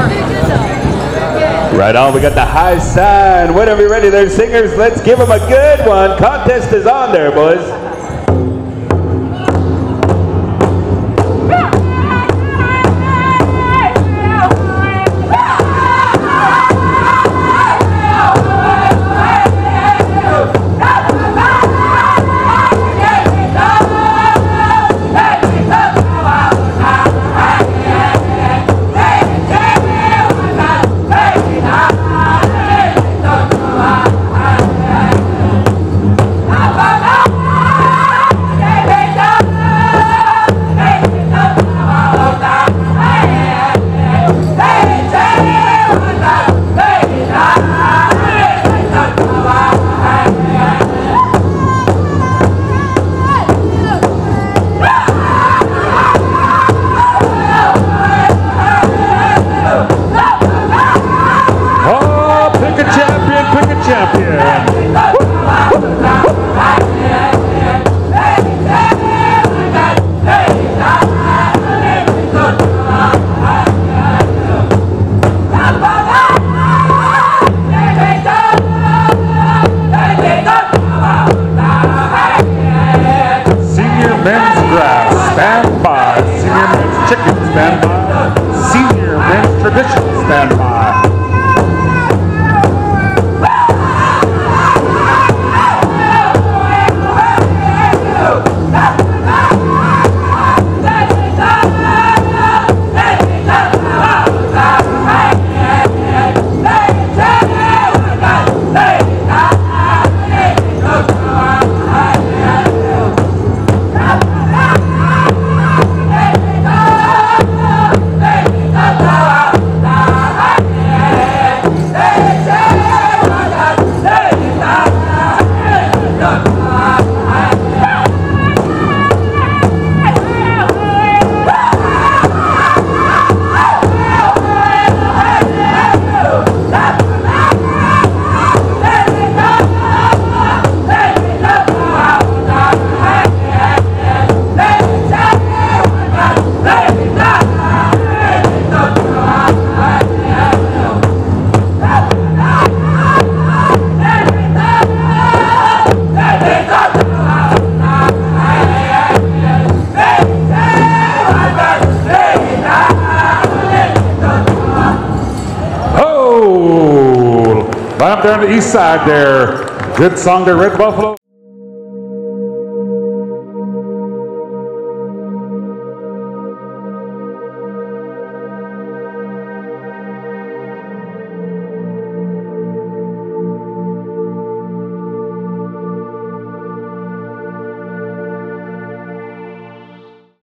Right on, we got the high sign. Whenever you're ready there, singers, let's give them a good one. Contest is on there, boys. Stand by. Senior men's chicken, stand by. Senior men's tradition, stand by. Right up there on the east side there. Good song there, Red Buffalo.